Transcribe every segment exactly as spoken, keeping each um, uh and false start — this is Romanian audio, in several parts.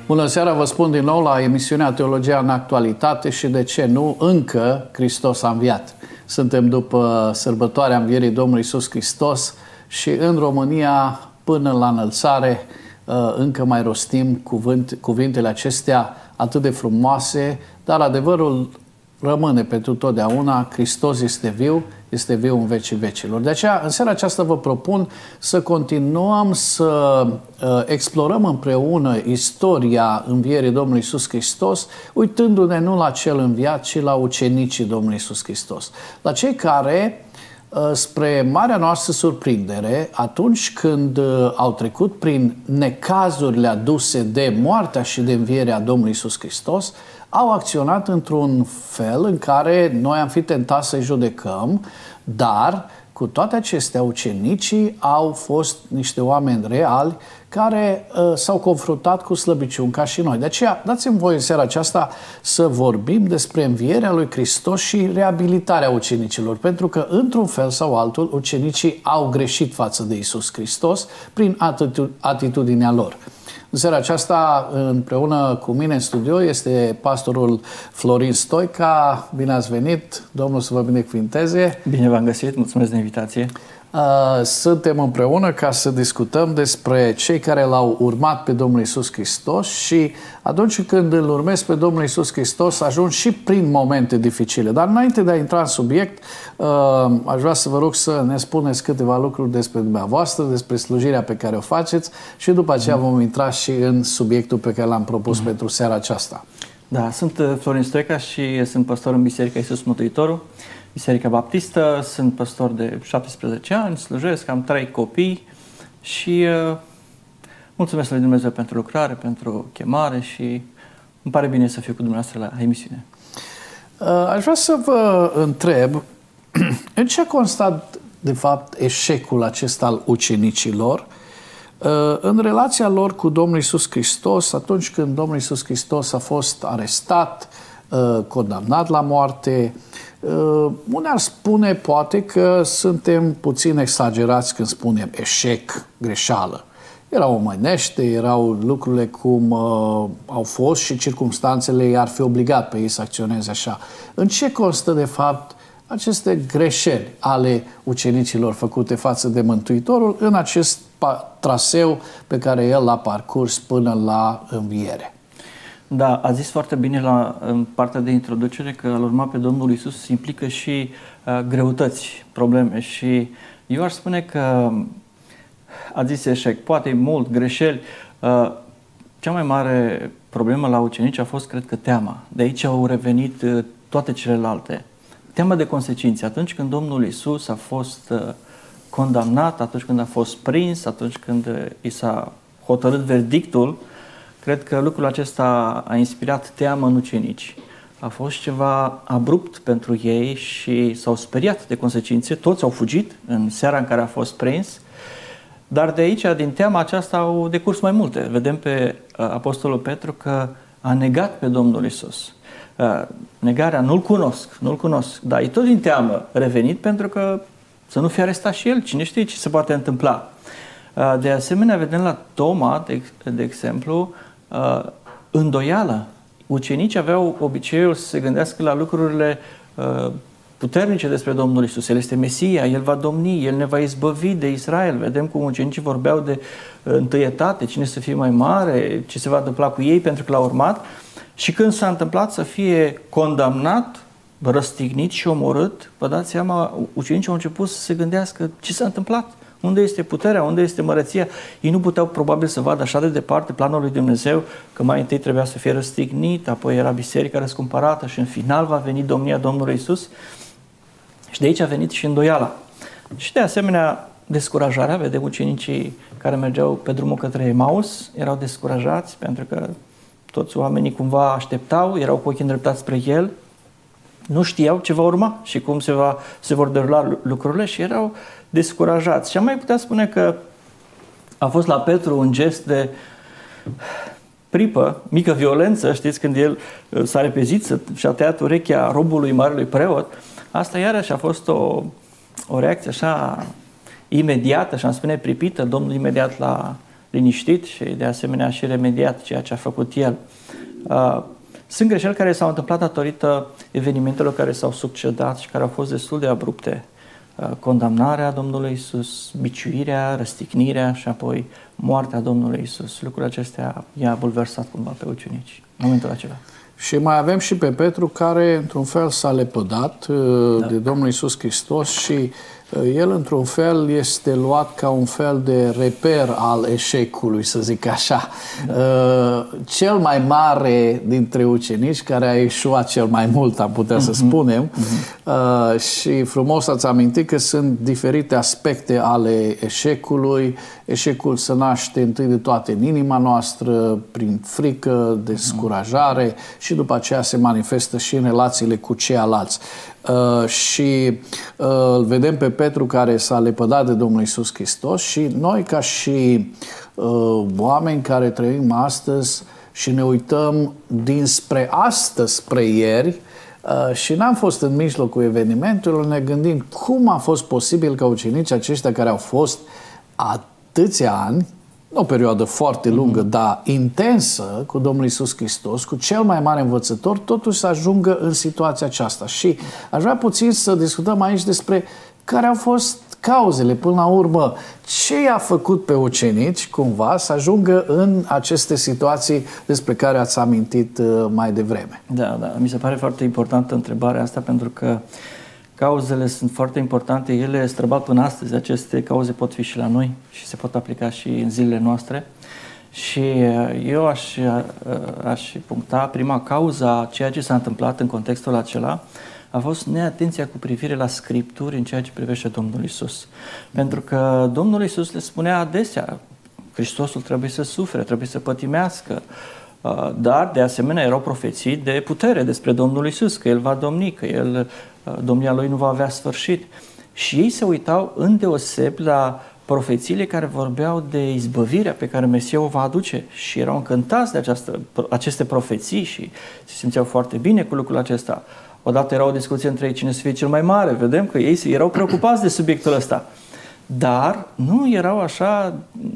Bună seara, vă spun din nou la emisiunea Teologia în Actualitate și de ce nu, încă Hristos a înviat. Suntem după sărbătoarea învierii Domnului Iisus Hristos și în România, până la înălțare, încă mai rostim cuvânt, cuvintele acestea atât de frumoase, dar adevărul rămâne pentru totdeauna: Hristos este viu, este viu în vecii vecilor. De aceea, în seara aceasta vă propun să continuăm să uh, explorăm împreună istoria învierii Domnului Iisus Hristos, uitându-ne nu la cel înviat, ci la ucenicii Domnului Iisus Hristos. La cei care, uh, spre marea noastră surprindere, atunci când uh, au trecut prin necazurile aduse de moartea și de învierea Domnului Iisus Hristos, au acționat într-un fel în care noi am fi tentați să-i judecăm, dar cu toate acestea ucenicii au fost niște oameni reali care uh, s-au confruntat cu slăbiciuni ca și noi. De aceea, dați-mi voi în seara aceasta să vorbim despre învierea lui Hristos și reabilitarea ucenicilor, pentru că, într-un fel sau altul, ucenicii au greșit față de Iisus Hristos prin atitudinea lor. În seara aceasta, împreună cu mine în studio, este pastorul Florin Stoica. Bine ați venit, Domnul să vă binecuvinteze. Bine v-am găsit, mulțumesc de invitație. Suntem împreună ca să discutăm despre cei care l-au urmat pe Domnul Iisus Hristos și atunci când îl urmezi pe Domnul Iisus Hristos ajungi și prin momente dificile. Dar înainte de a intra în subiect, aș vrea să vă rog să ne spuneți câteva lucruri despre dumneavoastră, despre slujirea pe care o faceți și după aceea vom intra și în subiectul pe care l-am propus mm-hmm. pentru seara aceasta. Da, sunt Florin Stoica și sunt pastor în Biserica Iisus Mântuitorul, Biserica Baptistă. Sunt pastor de șaptesprezece ani, slujesc, am trei copii și uh, mulțumesc lui Dumnezeu pentru lucrare, pentru chemare și îmi pare bine să fiu cu dumneavoastră la emisiune. Uh, aș vrea să vă întreb în ce a constat de fapt eșecul acesta al ucenicilor în relația lor cu Domnul Iisus Hristos, atunci când Domnul Iisus Hristos a fost arestat, condamnat la moarte. Unii ar spune poate că suntem puțin exagerați când spunem eșec, greșeală. Erau omenește, erau lucrurile cum uh, au fost și circumstanțele i-ar fi obligat pe ei să acționeze așa. În ce constă de fapt aceste greșeli ale ucenicilor făcute față de Mântuitorul în acest traseu pe care el l-a parcurs până la înviere? Da, a zis foarte bine la, în partea de introducere că al urma pe Domnul Iisus implică și uh, greutăți, probleme și eu aș spune că a zis eșec, poate mult, greșeli. Uh, cea mai mare problemă la ucenici a fost, cred că, teama. De aici au revenit uh, toate celelalte. Teama de consecințe. Atunci când Domnul Iisus a fost uh, condamnat, atunci când a fost prins, atunci când uh, i s-a hotărât verdictul, cred că lucrul acesta a inspirat teamă în ucenici. A fost ceva abrupt pentru ei și s-au speriat de consecințe. Toți au fugit în seara în care a fost prins, dar de aici, din teama aceasta, au decurs mai multe. Vedem pe uh, Apostolul Petru că a negat pe Domnul Iisus. Uh, negarea, nu-L cunosc, nu-L cunosc, dar e tot din teamă revenit pentru că să nu fie arestat și el, cine știe ce se poate întâmpla. Uh, de asemenea, vedem la Toma, de, de exemplu, uh, îndoială. Ucenicii aveau obiceiul să se gândească la lucrurile uh, puternice despre Domnul Iisus. El este Mesia, El va domni, El ne va izbăvi de Israel. Vedem cum ucenicii vorbeau de uh, întâietate, cine să fie mai mare, ce se va întâmpla cu ei pentru că l-au urmat. Și când s-a întâmplat să fie condamnat, răstignit și omorât, vă dați seama, ucenicii au început să se gândească ce s-a întâmplat, unde este puterea, unde este măreția. Ei nu puteau probabil să vadă așa de departe planul lui Dumnezeu, că mai întâi trebuia să fie răstignit, apoi era biserica răscumpărată și în final va veni domnia Domnului Iisus. Și de aici a venit și îndoiala. Și de asemenea, descurajarea. Vedem ucenicii care mergeau pe drumul către Emaus, erau descurajați pentru că toți oamenii cumva așteptau, erau cu ochii îndreptați spre El, nu știau ce va urma și cum se, va, se vor derula lucrurile și erau descurajați. Și am mai putea spune că a fost la Petru un gest de pripă, mică violență, știți, când el s-a repezit și a tăiat urechea robului marelui preot. Asta iarăși a fost o, o reacție așa imediată și am spune pripită. Domnul imediat l-a liniștit și de asemenea și remediat ceea ce a făcut el. Sunt greșeli care s-au întâmplat datorită evenimentelor care s-au succedat și care au fost destul de abrupte. Condamnarea Domnului Iisus, biciuirea, răstignirea și apoi moartea Domnului Iisus. Lucrurile acestea i-a bulversat cumva pe ucenici în momentul acela. Și mai avem și pe Petru care într-un fel s-a lepădat da. de Domnul Iisus Hristos și el într-un fel este luat ca un fel de reper al eșecului, să zic așa. Da. Cel mai mare dintre ucenici care a eșuat cel mai mult, am putea uh-huh. să spunem. Uh-huh. Și frumos ați amintit că sunt diferite aspecte ale eșecului. Eșecul se naște întâi de toate în inima noastră, prin frică, descurajare uh-huh. și după aceea se manifestă și în relațiile cu ceilalți. Uh, și uh, îl vedem pe Petru care s-a lepădat de Domnul Iisus Hristos și noi ca și uh, oameni care trăim astăzi și ne uităm dinspre astăzi spre ieri uh, și n-am fost în mijlocul evenimentelor, ne gândim cum a fost posibil ca ucenicii aceștia care au fost atâția ani, o perioadă foarte lungă, mm-hmm. dar intensă cu Domnul Iisus Hristos, cu cel mai mare învățător, totuși să ajungă în situația aceasta. Și aș vrea puțin să discutăm aici despre care au fost cauzele, până la urmă, ce i-a făcut pe ucenici, cumva, să ajungă în aceste situații despre care ați amintit mai devreme. Da, da, mi se pare foarte importantă întrebarea asta, pentru că cauzele sunt foarte importante, ele străbat până astăzi, aceste cauze pot fi și la noi și se pot aplica și în zilele noastre. Și eu aș, aș puncta prima cauza, ceea ce s-a întâmplat în contextul acela, a fost neatenția cu privire la Scripturi în ceea ce privește Domnul Iisus. Pentru că Domnul Iisus le spunea adesea, Hristosul trebuie să sufere, trebuie să pătimească, dar de asemenea erau profeții de putere despre Domnul Iisus, că El va domni, că El, domnia Lui nu va avea sfârșit. Și ei se uitau îndeoseb la profețiile care vorbeau de izbăvirea pe care Mesia o va aduce și erau încântați de această, aceste profeții și se simțeau foarte bine cu lucrul acesta. Odată era o discuție între ei cine să fie cel mai mare, vedem că ei erau preocupați de subiectul ăsta, dar nu erau așa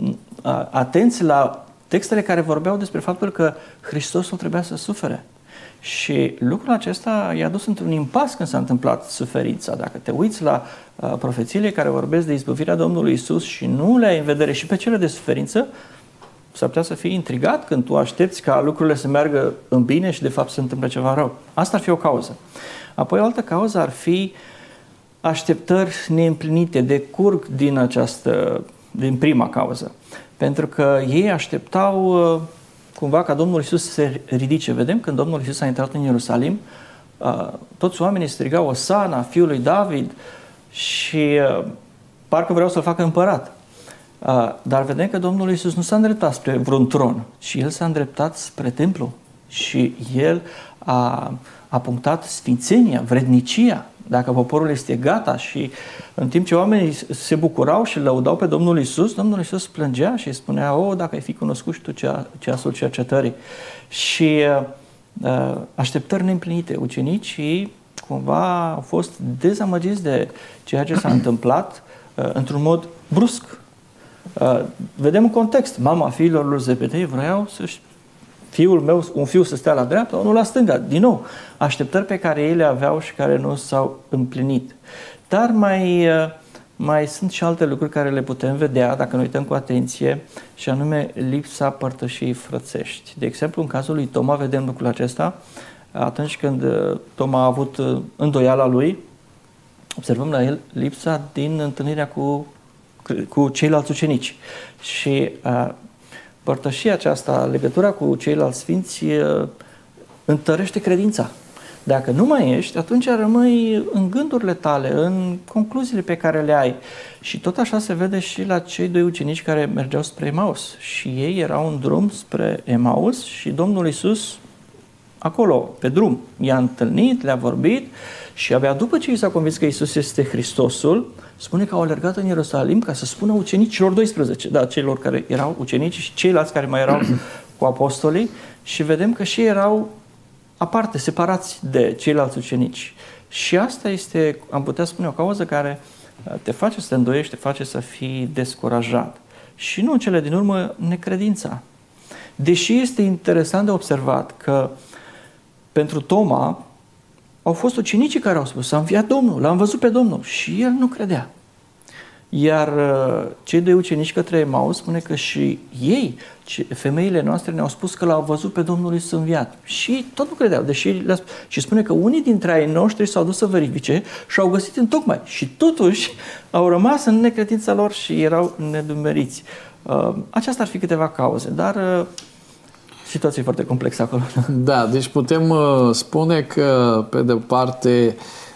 atenți la textele care vorbeau despre faptul că Hristosul trebuia să sufere. Și lucrul acesta i-a dus într-un impas când s-a întâmplat suferința. Dacă te uiți la uh, profețiile care vorbesc de izbăvirea Domnului Isus și nu le ai în vedere și pe cele de suferință, s-ar putea să fii intrigat când tu aștepți ca lucrurile să meargă în bine și de fapt se întâmplă ceva rău. Asta ar fi o cauză. Apoi o altă cauză ar fi așteptări neîmplinite, decurg din această, din prima cauză. Pentru că ei așteptau uh, cumva ca Domnul Iisus să se ridice. Vedem când Domnul Iisus a intrat în Ierusalim, uh, toți oamenii strigau Osana, fiul lui David, și uh, parcă vreau să-l facă împărat. Uh, dar vedem că Domnul Iisus nu s-a îndreptat spre vreun tron, ci El s-a îndreptat spre templu și El a, a punctat sfințenia, vrednicia. Dacă poporul este gata, și în timp ce oamenii se bucurau și lăudau pe Domnul Iisus, Domnul Iisus plângea și spunea: o, dacă ai fi cunoscut și tu ceasul cercetării. Și uh, așteptări neîmplinite. Ucenicii cumva au fost dezamăgiți de ceea ce s-a întâmplat uh, într-un mod brusc. Uh, vedem un context. Mama fiilor lui Zebedei vreau să-și fiul meu, un fiu să stea la dreapta, unul la stânga. Din nou, așteptări pe care ei le aveau și care nu s-au împlinit. Dar mai, mai sunt și alte lucruri care le putem vedea dacă ne uităm cu atenție, și anume lipsa părtășiei frățești. De exemplu, în cazul lui Toma vedem lucrul acesta. Atunci când Toma a avut îndoiala lui, observăm la el lipsa din întâlnirea cu, cu ceilalți ucenici. Și părtășia aceasta, legătura cu ceilalți sfinți, întărește credința. Dacă nu mai ești, atunci rămâi în gândurile tale, în concluziile pe care le ai. Și tot așa se vede și la cei doi ucenici care mergeau spre Emaus. Și ei erau în drum spre Emaus și Domnul Iisus acolo, pe drum, i-a întâlnit, le-a vorbit și abia după ce i s-a convins că Iisus este Hristosul, spune că au alergat în Ierusalim ca să spună ucenicilor doisprezece, da, celor care erau ucenici și ceilalți care mai erau cu apostolii, și vedem că și ei erau aparte, separați de ceilalți ucenici. Și asta este, am putea spune, o cauză care te face să te îndoiești, te face să fii descurajat. și nu în cele din urmă necredința. Deși este interesant de observat că pentru Toma au fost ucenicii care au spus: s-a înviat Domnul, l-am văzut pe Domnul, și el nu credea. Iar cei doi ucenici către Emaus spune că și ei, femeile noastre, ne-au spus că l-au văzut pe Domnul Iisus înviat. Și tot nu credeau. Deși și spune că unii dintre ai noștri s-au dus să verifice și au găsit întocmai. Și totuși au rămas în necredința lor și erau nedumeriți. Aceasta ar fi câteva cauze, dar situația e foarte complexă acolo. Da, deci putem spune că, pe de-o parte,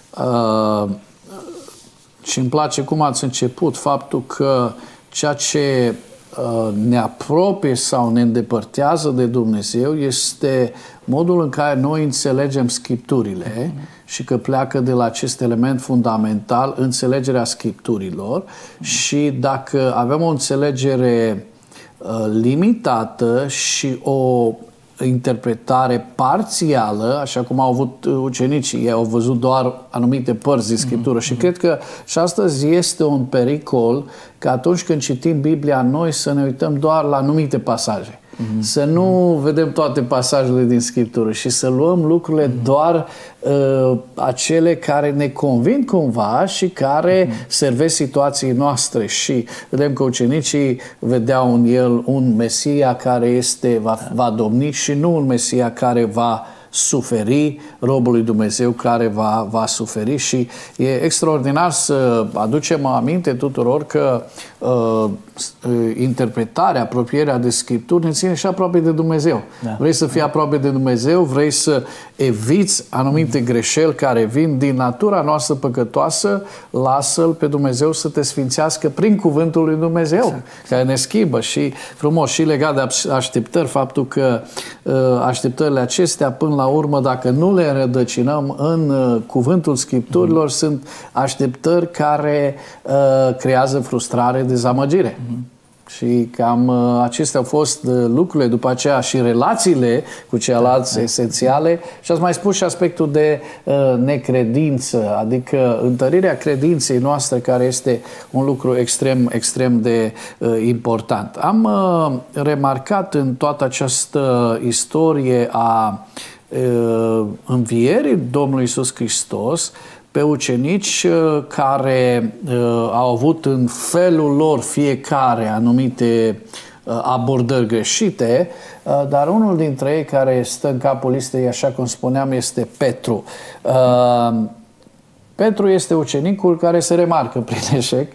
și îmi place cum ați început, faptul că ceea ce uh, ne apropie sau ne îndepărtează de Dumnezeu este modul în care noi înțelegem Scripturile mm-hmm. și că pleacă de la acest element fundamental, înțelegerea Scripturilor. Mm-hmm. Și dacă avem o înțelegere uh, limitată și o interpretare parțială, așa cum au avut ucenicii, ei au văzut doar anumite părți din Scriptură. Mm-hmm. Și cred că și astăzi este un pericol că atunci când citim Biblia noi să ne uităm doar la anumite pasaje. Mm-hmm. Să nu vedem toate pasajele din Scriptură și să luăm lucrurile mm-hmm. doar uh, acele care ne convin cumva și care mm-hmm. servesc situației noastre. Și vedem că ucenicii vedeau în el un Mesia care este, va, va domni și nu un Mesia care va suferi, robul lui Dumnezeu care va, va suferi. Și e extraordinar să aducem aminte tuturor că uh, interpretarea, apropierea de Scripturi ne ține și aproape de Dumnezeu. Da. Vrei să fii aproape de Dumnezeu, vrei să eviți anumite greșeli care vin din natura noastră păcătoasă, lasă-L pe Dumnezeu să te sfințească prin cuvântul lui Dumnezeu, exact. Care ne schimbă. Și frumos, și legat de așteptări, faptul că uh, așteptările acestea până la urmă, dacă nu le înrădăcinăm în uh, cuvântul Scripturilor, mm-hmm. sunt așteptări care uh, creează frustrare, dezamăgire. Mm-hmm. Și cam uh, acestea au fost uh, lucrurile, după aceea și relațiile cu ceilalți da, esențiale. Și ați mai spus și aspectul de uh, necredință, adică întărirea credinței noastre, care este un lucru extrem, extrem de uh, important. Am uh, remarcat în toată această istorie a uh, învierii Domnului Iisus Hristos pe ucenici care uh, au avut în felul lor fiecare anumite uh, abordări greșite, uh, dar unul dintre ei care stă în capul listei, așa cum spuneam, este Petru. Uh, Petru este ucenicul care se remarcă prin eșec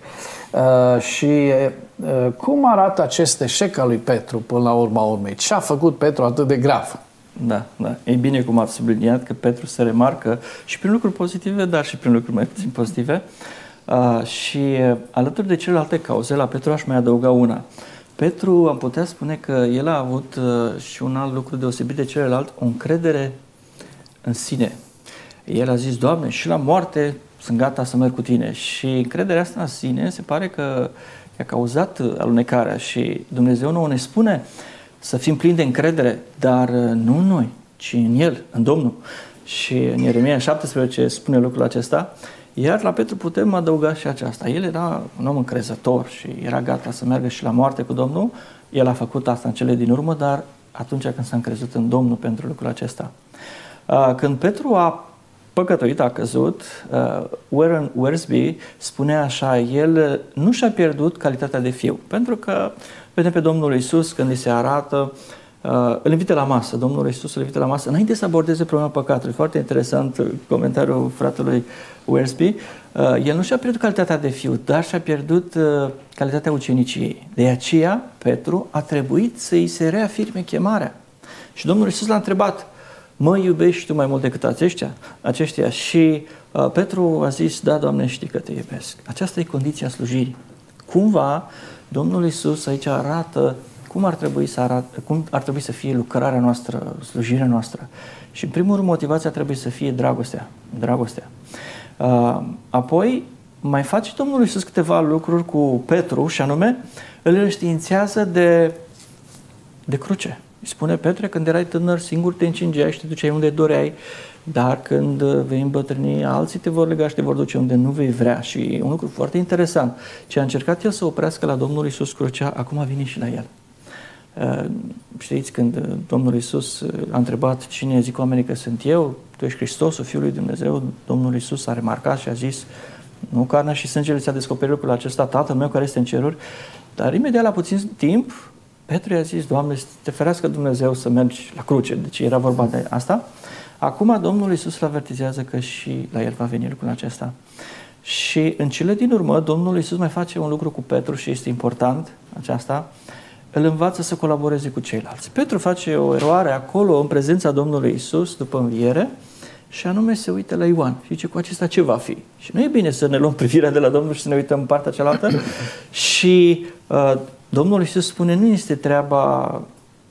uh, și uh, cum arată acest eșec al lui Petru până la urma urmei? Ce a făcut Petru atât de grav? Da, da. E bine cum ați subliniat că Petru se remarcă și prin lucruri pozitive, dar și prin lucruri mai puțin pozitive. Uh, și alături de celelalte cauze, la Petru aș mai adăuga una. Petru, am putea spune că el a avut uh, și un alt lucru deosebit de celălalt, o încredere în sine. El a zis: Doamne, și la moarte sunt gata să merg cu Tine. Și încrederea asta în sine se pare că i-a cauzat alunecarea și Dumnezeu nouă ne spune să fim plini de încredere, dar nu în noi, ci în El, în Domnul. Și în Ieremia șaptesprezece spune lucrul acesta, iar la Petru putem adăuga și aceasta. El era un om încrezător și era gata să meargă și la moarte cu Domnul. El a făcut asta în cele din urmă, dar atunci când s-a încrezut în Domnul pentru lucrul acesta. Când Petru a păcătuit, a căzut, Warren Wiersbe spune așa, el nu și-a pierdut calitatea de fiu, pentru că vedem pe Domnul Iisus când îi se arată, uh, îl invită la masă, Domnul Iisus îl invită la masă, înainte să abordeze problema păcatului. Foarte interesant comentariul fratelui Wiersbe. Uh, el nu și-a pierdut calitatea de fiu, dar și-a pierdut uh, calitatea uceniciei. De aceea, Petru a trebuit să îi se reafirme chemarea. Și Domnul Iisus l-a întrebat, mă iubești tu mai mult decât aceștia? aceștia? Și uh, Petru a zis, da, Doamne, știi că te iubesc. Aceasta e condiția slujirii. Cumva, Domnul Iisus aici arată cum ar trebui să arate, cum ar trebui să fie lucrarea noastră, slujirea noastră. Și în primul rând motivația trebuie să fie dragostea. dragostea. Uh, apoi mai face Domnul Iisus câteva lucruri cu Petru și anume îl înștiințează de, de cruce. Îi spune: Petre, când erai tânăr, singur te încingeai și te duceai unde doreai, dar când vei îmbătrâni, alții te vor lega și te vor duce unde nu vei vrea. Și un lucru foarte interesant, ce a încercat el să oprească la Domnul Iisus crucea, acum vine și la el. Știți, când Domnul Iisus a întrebat: cine zic oamenii că sunt eu? Tu ești Hristosul, Fiul lui Dumnezeu. Domnul Iisus a remarcat și a zis: nu carnea și sângele ți-a descoperit lucrul acesta, Tatăl meu care este în ceruri. Dar imediat la puțin timp, Petru i-a zis: Doamne, să te ferească Dumnezeu să mergi la cruce. Deci era vorba de asta. Acum Domnul Iisus îl avertizează că și la el va veni lucrul acesta. Și în cele din urmă, Domnul Iisus mai face un lucru cu Petru și este important aceasta. Îl învață să colaboreze cu ceilalți. Petru face o eroare acolo, în prezența Domnului Iisus, după înviere, și anume se uită la Ioan și zice: cu acesta ce va fi? Și nu e bine să ne luăm privirea de la Domnul și să ne uităm în partea cealaltă. Și uh, Domnul Iisus spune: nu este treaba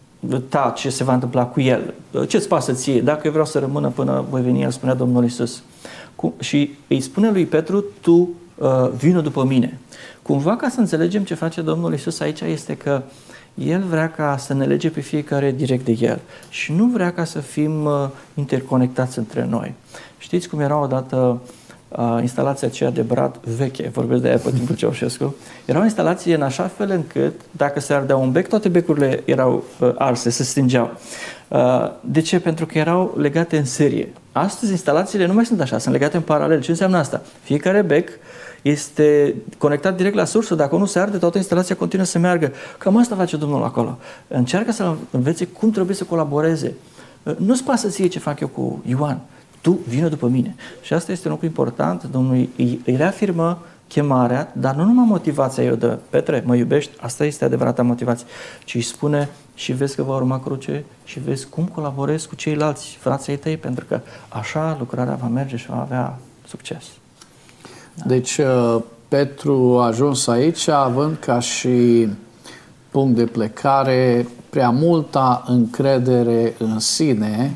ta ce se va întâmpla cu el. Ce-ți pasă ție? Dacă eu vreau să rămână până voi veni, el spunea Domnul Iisus. Cu, și îi spune lui Petru: tu uh, vină după mine. Cumva, ca să înțelegem ce face Domnul Iisus aici, este că El vrea ca să ne lege pe fiecare direct de El și nu vrea ca să fim uh, interconectați între noi. Știți cum era odată uh, instalația aceea de brad veche, vorbesc de aia pe timpul Ceaușescu, era o instalație în așa fel încât dacă se ardea un bec, toate becurile erau uh, arse, se stingeau. Uh, de ce? Pentru că erau legate în serie. Astăzi instalațiile nu mai sunt așa, sunt legate în paralel. Ce înseamnă asta? Fiecare bec este conectat direct la sursă. Dacă nu se arde, toată instalația continuă să meargă. Cam asta face Domnul acolo. Încearcă să învețe cum trebuie să colaboreze. Nu-ți pasă ție ce fac eu cu Ioan. Tu vină după mine. Și asta este un lucru important. Domnul îi, îi reafirmă chemarea, dar nu numai motivația eu de Petre, mă iubești, asta este adevărata motivație, ci îi spune: și vezi că va urma cruce și vezi cum colaborezi cu ceilalți frații tăi, pentru că așa lucrarea va merge și va avea succes. Da. Deci Petru a ajuns aici având ca și punct de plecare prea multă încredere în sine,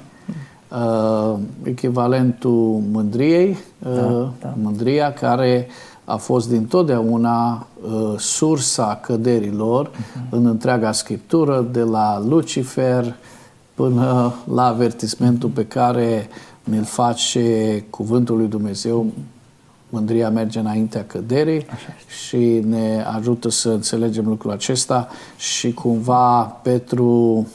uh, echivalentul mândriei, uh, da, da. mândria care a fost dintotdeauna uh, sursa căderilor uh-huh. în întreaga Scriptură, de la Lucifer până la avertismentul pe care ne-l face cuvântul lui Dumnezeu. Mândria merge înaintea căderii și ne ajută să înțelegem lucrul acesta și cumva Petru,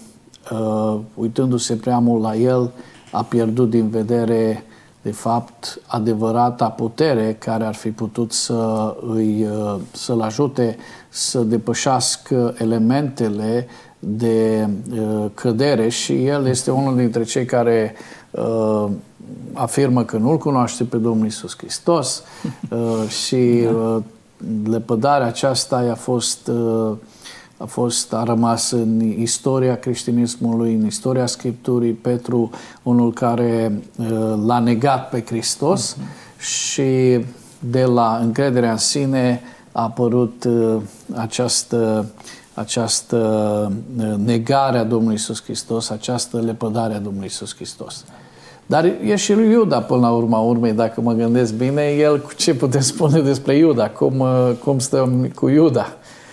uh, uitându-se prea mult la el, a pierdut din vedere de fapt adevărata putere care ar fi putut să îi, uh, să-l ajute să depășească elementele de uh, cădere și el este unul dintre cei care uh, afirmă că nu-L cunoaște pe Domnul Iisus Hristos uh, și uh, lepădarea aceasta a fost, uh, a fost, a rămas în istoria creștinismului, în istoria Scripturii. Petru, unul care uh, l-a negat pe Hristos uh-huh. și de la încrederea în sine a apărut uh, această această negare a Domnului Iisus Hristos, această lepădare a Domnului Iisus Hristos. Dar e și lui Iuda până la urma urmei, dacă mă gândesc bine, el, ce putem spune despre Iuda? Cum, cum stăm cu Iuda?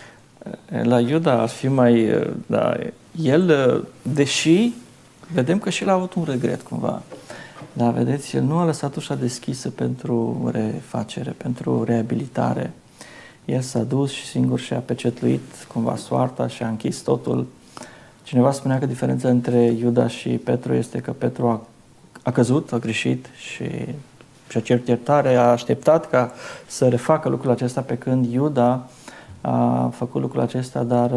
La Iuda ar fi mai... Da, el, deși vedem că și el a avut un regret cumva, dar vedeți, el nu a lăsat ușa deschisă pentru refacere, pentru reabilitare. El s-a dus și singur și-a pecetluit cumva soarta și a închis totul. Cineva spunea că diferența între Iuda și Petru este că Petru a, a căzut, a greșit și și-a cerut iertare, a așteptat ca să refacă lucrul acesta, pe când Iuda a făcut lucrul acesta, dar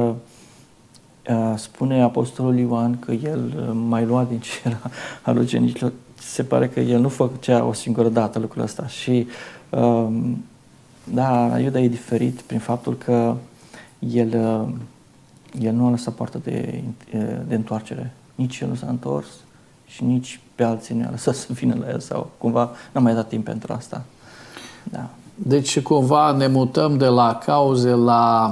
a, spune apostolul Ioan că el mai lua din ce era al ucenicilor. Se pare că el nu făcea o singură dată lucrul ăsta și um, da, Iuda e diferit prin faptul că el, el nu a lăsat poartă de, de întoarcere. Nici el nu s-a întors și nici pe alții nu a lăsat să vină la el sau cumva n-a mai dat timp pentru asta. Da. Deci cumva ne mutăm de la cauze la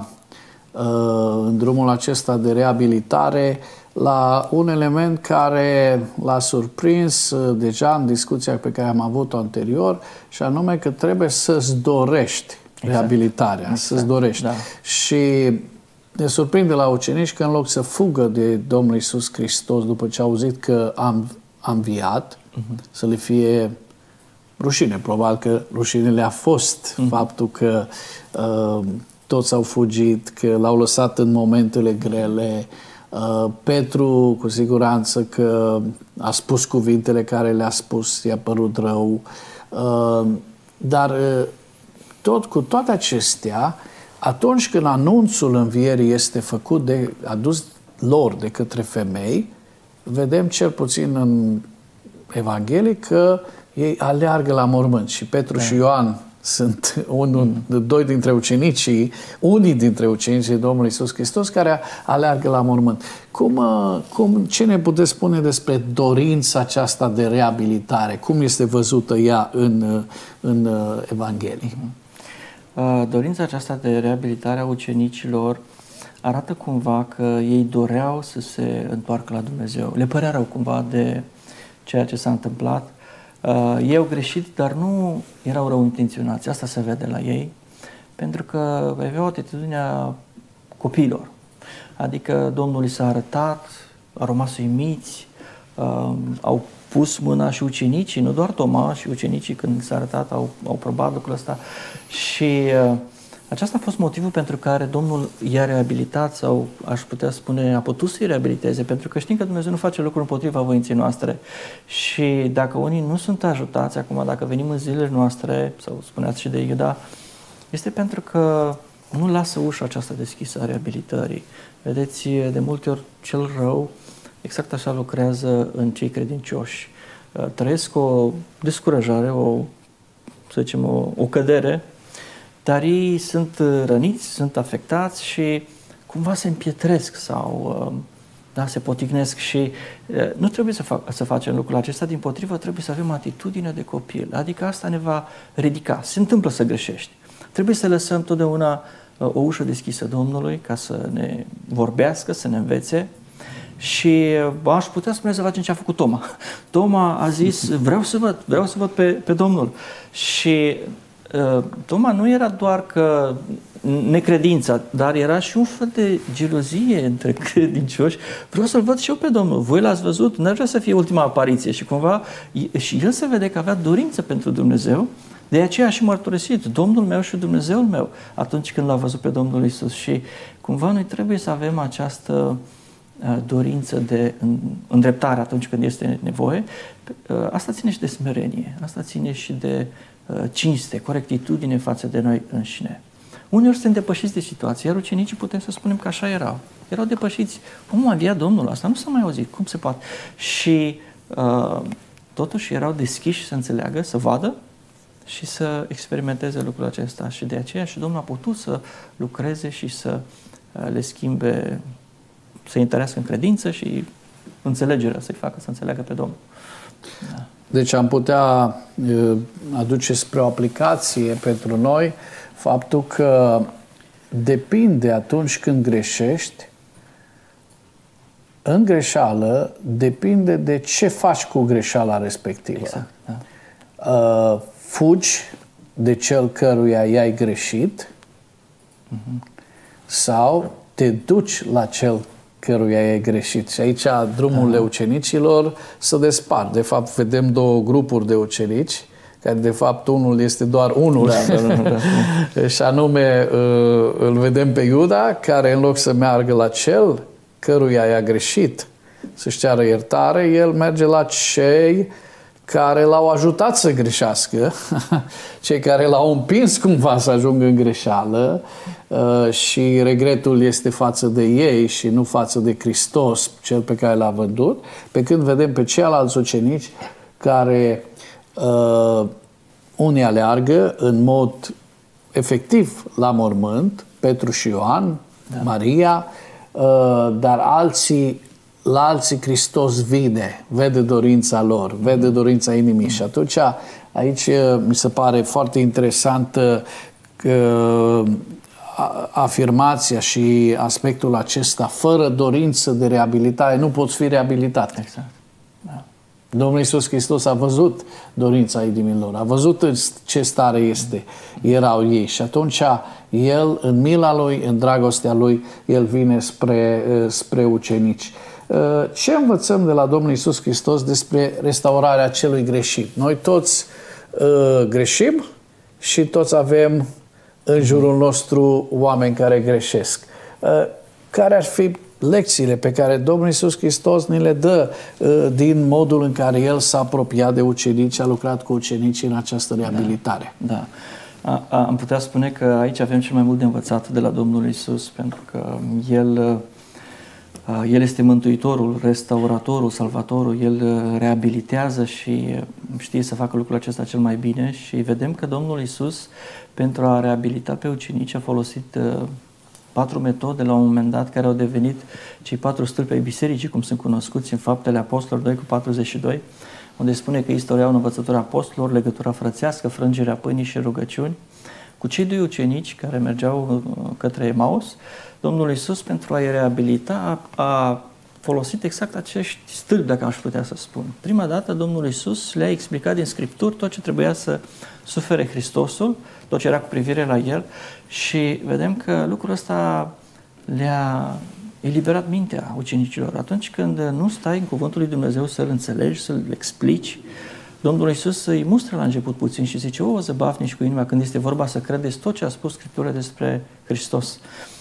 în drumul acesta de reabilitare la un element care l-a surprins deja în discuția pe care am avut-o anterior, și anume că trebuie să-ți dorești exact. reabilitarea, exact. să-ți dorești. Da. Și ne surprinde la ucenici că în loc să fugă de Domnul Iisus Hristos după ce au auzit că am, am înviat, uh-huh. să le fie rușine. Probabil că rușine le-a fost uh-huh. faptul că uh, toți au fugit, că l-au lăsat în momentele grele. Uh, Petru, cu siguranță că a spus cuvintele care le-a spus, i-a părut rău. Uh, dar uh, tot cu toate acestea, atunci când anunțul învierii este făcut de, adus lor de către femei, vedem cel puțin în Evanghelie că ei aleargă la mormânt. Și Petru da. și Ioan sunt unul, mm. doi dintre ucenicii, unii dintre ucenicii Domnului Iisus Hristos care aleargă la mormânt. Cum, cum, ce ne puteți spune despre dorința aceasta de reabilitare? Cum este văzută ea în, în Evanghelie? Mm. Dorința aceasta de reabilitare a ucenicilor arată cumva că ei doreau să se întoarcă la Dumnezeu. Le părea rău cumva de ceea ce s-a întâmplat. Ei au greșit, dar nu erau rău intenționați. Asta se vede la ei, pentru că aveau atitudinea copiilor. Adică Domnul li s-a arătat, au rămas uimiți, au pus mâna și ucenicii, nu doar Toma, și ucenicii când s-a arătat au, au probat lucrul ăsta. Și uh, aceasta a fost motivul pentru care Domnul i-a reabilitat, sau aș putea spune a putut să-i reabiliteze, pentru că știm că Dumnezeu nu face lucruri împotriva voinței noastre. Și dacă unii nu sunt ajutați, acum dacă venim în zilele noastre, sau spuneați și de Iuda, este pentru că nu lasă ușa aceasta deschisă a reabilitării. Vedeți, de multe ori cel rău exact așa lucrează în cei credincioși. Trăiesc o descurajare, o, să zicem, o, o cădere, dar ei sunt răniți, sunt afectați și cumva se împietresc sau da, se poticnesc și nu trebuie să, fac, să facem lucrul acesta, dimpotrivă trebuie să avem atitudine de copil, adică asta ne va ridica. Se întâmplă să greșești. Trebuie să lăsăm totdeauna o ușă deschisă Domnului ca să ne vorbească, să ne învețe. Și aș putea spune să facem ce a făcut Toma. Toma a zis, vreau să văd, vreau să văd pe, pe Domnul. Și uh, Toma nu era doar că necredința, dar era și un fel de gelozie între credincioși. Vreau să-L văd și eu pe Domnul. Voi l-ați văzut, n-ar vrea să fie ultima apariție. Și cumva, și el se vede că avea dorință pentru Dumnezeu, de aceea și mărturisit, Domnul meu și Dumnezeul meu, atunci când l-a văzut pe Domnul Iisus. Și cumva noi trebuie să avem această dorință de îndreptare atunci când este nevoie. Asta ține și de smerenie, asta ține și de cinste, corectitudine față de noi înșine. Uneori suntem depășiți de situație, iar ucenicii putem să spunem că așa erau. Erau depășiți. Cum a înviat Domnul? Asta nu s-a mai auzit. Cum se poate? Și uh, totuși erau deschiși să înțeleagă, să vadă și să experimenteze lucrul acesta. Și de aceea și Domnul a putut să lucreze și să uh, le schimbe, să întărească în credință și înțelegerea, să-i facă să înțeleagă pe Domnul. Da. Deci am putea uh, aduce spre o aplicație pentru noi faptul că depinde atunci când greșești, în greșeală depinde de ce faci cu greșeala respectivă. Exact, da. Uh, fugi de cel căruia i-ai greșit uh-huh. sau te duci la cel căruia i-ai greșit. Și aici drumurile uh-huh. ucenicilor se despart. De fapt, vedem două grupuri de ucenici, care de fapt unul este doar unul. Da, da, da, da. Și anume îl vedem pe Iuda, care în loc să meargă la cel căruia i-a greșit să-și ceară iertare, el merge la cei care l-au ajutat să greșească, cei care l-au împins cumva să ajungă în greșeală și regretul este față de ei și nu față de Hristos, cel pe care l-a vândut, pe când vedem pe ceilalți ucenici care uh, unii aleargă în mod efectiv la mormânt, Petru și Ioan, da. Maria, uh, dar alții la alții Hristos vine, vede dorința lor, vede dorința inimii. Mm. Și atunci aici mi se pare foarte interesantă că afirmația și aspectul acesta, fără dorință de reabilitare, nu poți fi reabilitat. Exact. Da. Domnul Iisus Hristos a văzut dorința inimilor, a văzut în ce stare este, erau ei și atunci El, în mila Lui, în dragostea Lui, El vine spre, spre ucenici. Ce învățăm de la Domnul Iisus Hristos despre restaurarea celui greșit? Noi toți uh, greșim și toți avem în jurul nostru oameni care greșesc. Uh, care ar fi lecțiile pe care Domnul Iisus Hristos ne le dă uh, din modul în care El s-a apropiat de ucenici, a lucrat cu ucenicii în această reabilitare? Da, da. A, a, am putea spune că aici avem cel mai mult de învățat de la Domnul Iisus, pentru că El... El este Mântuitorul, Restauratorul, Salvatorul, El reabilitează și știe să facă lucrul acesta cel mai bine și vedem că Domnul Iisus, pentru a reabilita pe ucenici, a folosit patru metode la un moment dat care au devenit cei patru stâlpi ai bisericii, cum sunt cunoscuți în Faptele Apostolilor doi cu patruzeci și doi, unde spune că istoriau învățătura apostolilor, legătura frățească, frângerea pâinii și rugăciuni. Cu cei doi ucenici care mergeau către Emaus, Domnul Iisus, pentru a-i reabilita, a folosit exact acești stâlpi, dacă aș putea să spun. Prima dată, Domnul Iisus le-a explicat din Scripturi tot ce trebuia să sufere Hristosul, tot ce era cu privire la El și vedem că lucrul ăsta le-a eliberat mintea ucenicilor. Atunci când nu stai în Cuvântul lui Dumnezeu să-L înțelegi, să-L explici, Domnul Iisus îi mustră la început puțin și zice: o, zăbavnici cu inima, când este vorba să credeți tot ce a spus Scriptura despre Hristos.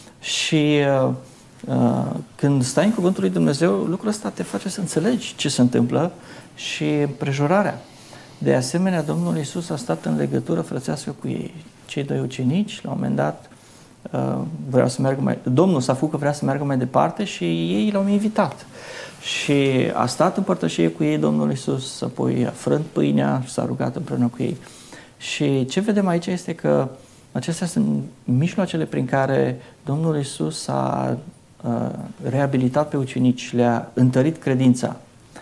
Și uh, uh, când stai în Cuvântul lui Dumnezeu, lucrul ăsta te face să înțelegi ce se întâmplă și împrejurarea. De asemenea, Domnul Iisus a stat în legătură frățească cu ei. Cei doi ucenici, la un moment dat, uh, vreau să meargă mai... Domnul s-a făcut că vrea să meargă mai departe și ei l-au invitat. Și a stat în părtășie cu ei Domnul Iisus, apoi a frânt pâinea și s-a rugat împreună cu ei. Și ce vedem aici este că acestea sunt mijloacele prin care Domnul Iisus a uh, reabilitat pe ucenici, le-a întărit credința.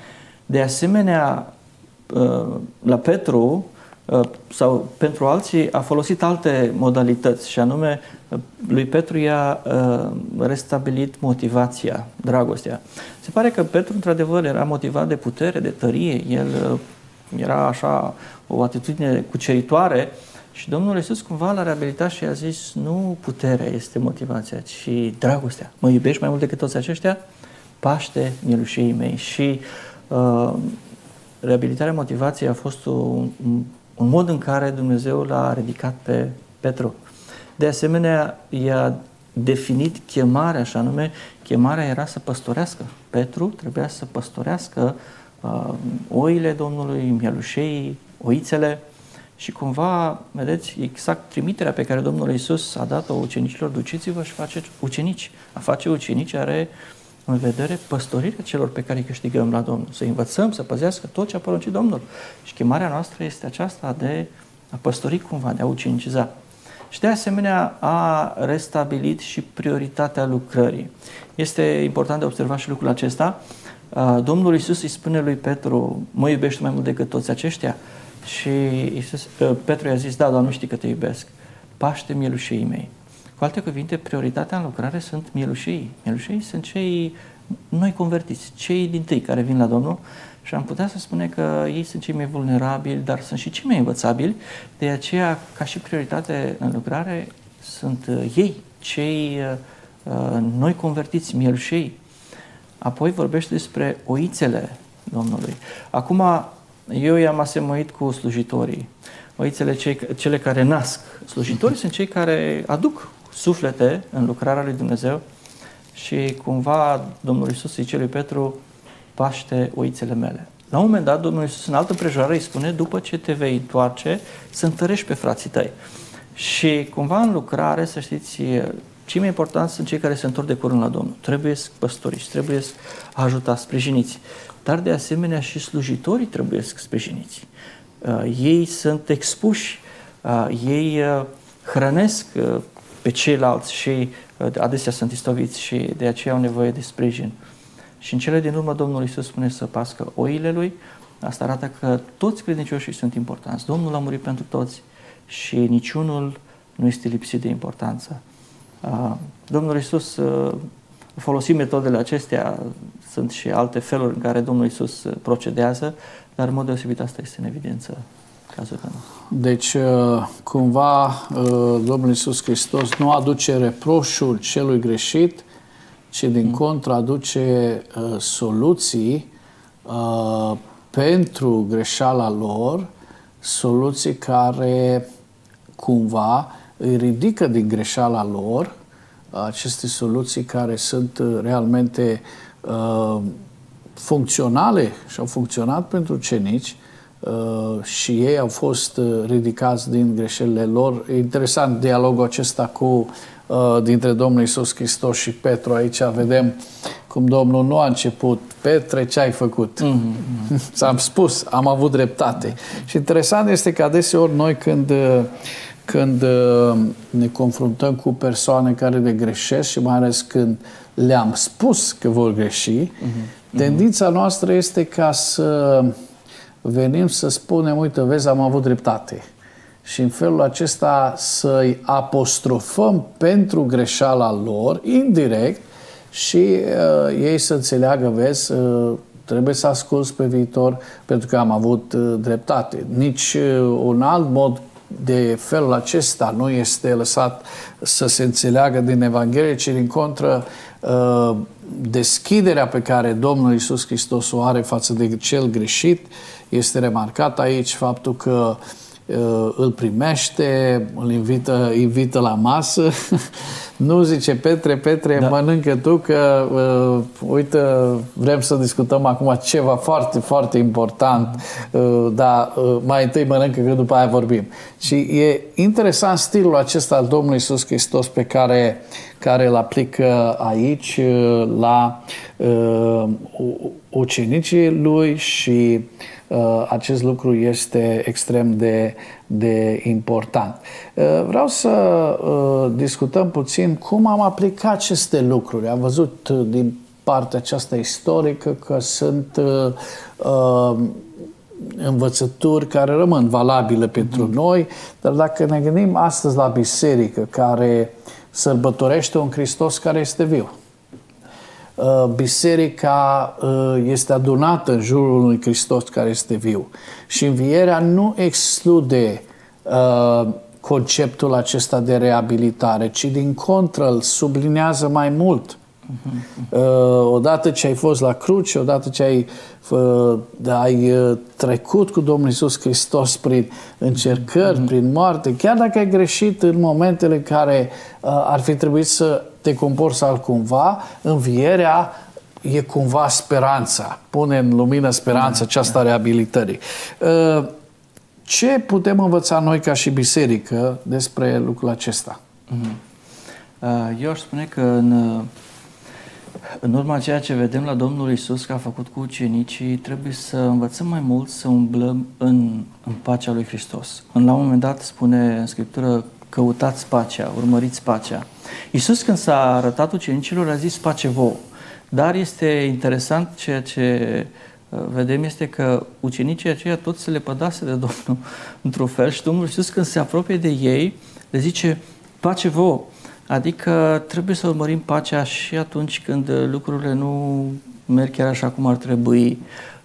De asemenea, uh, la Petru uh, sau pentru alții a folosit alte modalități și anume lui Petru i-a uh, restabilit motivația, dragostea. Se pare că Petru într-adevăr era motivat de putere, de tărie, el uh, era așa o atitudine cuceritoare și Domnul Iisus cumva l-a reabilitat și a zis: nu puterea este motivația, ci dragostea. Mă iubești mai mult decât toți aceștia? Paște mielușeii mei. Și uh, reabilitarea motivației a fost un, un mod în care Dumnezeu l-a ridicat pe Petru. De asemenea, i-a definit chemarea, așa nume, chemarea era să păstorească. Petru trebuia să păstorească uh, oile Domnului, mielușeii, oițele și cumva, vedeți, exact trimiterea pe care Domnul Iisus a dat-o ucenicilor: duceți-vă și faceți ucenici. A face ucenici are în vedere păstorirea celor pe care îi câștigăm la Domnul. Să învățăm să păzească tot ce a poruncit Domnul. Și chemarea noastră este aceasta de a păstori cumva, de a uceniciza. Și de asemenea a restabilit și prioritatea lucrării. Este important de observat și lucrul acesta. Domnul Iisus îi spune lui Petru: mă iubești mai mult decât toți aceștia? Și Iisus, Petru i-a zis: da, Doamne, știi că te iubesc. Paște mielușeii mei. Cu alte cuvinte, prioritatea în lucrare sunt mielușeii. Mielușeii sunt cei noi convertiți, cei dintâi care vin la Domnul. Și am putea să spune că ei sunt cei mai vulnerabili, dar sunt și cei mai învățabili. De aceea, ca și prioritate în lucrare, sunt ei, cei uh, noi convertiți, mielușei. Apoi vorbește despre oițele Domnului. Acum, eu i-am asemuit cu slujitorii. Oițele, cei, cele care nasc. Slujitorii sunt cei care aduc suflete în lucrarea lui Dumnezeu și cumva Domnul Iisus zice lui Petru: paște oițele mele. La un moment dat, Domnul Iisus în altă împrejurare îi spune: după ce te vei întoarce, să întărești pe frații tăi. Și cumva în lucrare, să știți, cei mai importanți sunt cei care se întorc de curând la Domnul. Trebuie să păstoriți, trebuie să ajutați, sprijiniți. Dar de asemenea și slujitorii trebuie să sprijiniți. Uh, ei sunt expuși, uh, ei uh, hrănesc uh, pe ceilalți și uh, adesea sunt istoviți și de aceea au nevoie de sprijin. Și în cele din urmă Domnul Iisus spune să pască oile Lui. Asta arată că toți credincioșii sunt importanți. Domnul a murit pentru toți și niciunul nu este lipsit de importanță. Domnul Iisus a folosit metodele acestea sunt și alte feluri în care Domnul Iisus procedează, dar în mod deosebit asta este în evidență cazul nostru. Deci, cumva, Domnul Iisus Hristos nu aduce reproșul celui greșit, ci din contră aduce soluții pentru greșeala lor, soluții care cumva îi ridică din greșeala lor, aceste soluții care sunt realmente uh, funcționale și au funcționat pentru ucenici uh, și ei au fost ridicați din greșelile lor. E interesant dialogul acesta cu uh, dintre Domnul Iisus Hristos și Petru. Aici vedem cum Domnul nu a început: Petre, ce ai făcut? Mm-hmm. Ți-am spus, am avut dreptate. Și interesant este că adeseori noi când când ne confruntăm cu persoane care le greșesc și mai ales când le-am spus că vor greși, mm-hmm. tendința noastră este ca să venim să spunem: uite, vezi, am avut dreptate. Și în felul acesta să-i apostrofăm pentru greșeala lor, indirect, și uh, ei să înțeleagă: vezi, uh, trebuie să asculți pe viitor pentru că am avut uh, dreptate. Nici uh, un alt mod de felul acesta nu este lăsat să se înțeleagă din Evanghelie, ci din contră deschiderea pe care Domnul Iisus Hristos o are față de cel greșit. Este remarcat aici faptul că îl primește, îl invită, invită la masă. Nu zice: Petre, Petre, da. mănâncă tu că, uh, uite, vrem să discutăm acum ceva foarte, foarte important, uh, dar uh, mai întâi mănâncă că după aia vorbim. Și e interesant stilul acesta al Domnului Iisus Hristos pe care, care îl aplică aici uh, la uh, ucenicii lui și uh, acest lucru este extrem de, de important. Uh, vreau să uh, discutăm puțin cum am aplicat aceste lucruri. Am văzut uh, din partea aceasta istorică că sunt uh, uh, învățături care rămân valabile pentru mm-hmm. noi, dar dacă ne gândim astăzi la biserică care sărbătorește un Hristos care este viu, biserica este adunată în jurul unui Hristos care este viu și învierea nu exclude uh, conceptul acesta de reabilitare, ci din contră îl sublinează mai mult. Uh, odată ce ai fost la cruce, odată ce ai, uh, ai trecut cu Domnul Iisus Hristos prin încercări, mm-hmm. prin moarte, chiar dacă ai greșit în momentele în care uh, ar fi trebuit să te comporți altcumva, învierea e cumva speranța, pune în lumină speranța aceasta reabilitării. Uh, ce putem învăța noi ca și biserică despre lucrul acesta? Mm-hmm. uh, eu aș spune că în În urma ceea ce vedem la Domnul Iisus că a făcut cu ucenicii, trebuie să învățăm mai mult să umblăm în, în pacea lui Hristos. La un moment dat spune în Scriptură: căutați pacea, urmăriți pacea. Iisus, când s-a arătat ucenicilor, a zis: pace vouă. Dar este interesant ceea ce vedem este că ucenicii aceia toți se lepădase de Domnul într-un fel și Domnul Iisus, când se apropie de ei, le zice: pace vouă. Adică trebuie să urmărim pacea și atunci când lucrurile nu merg chiar așa cum ar trebui,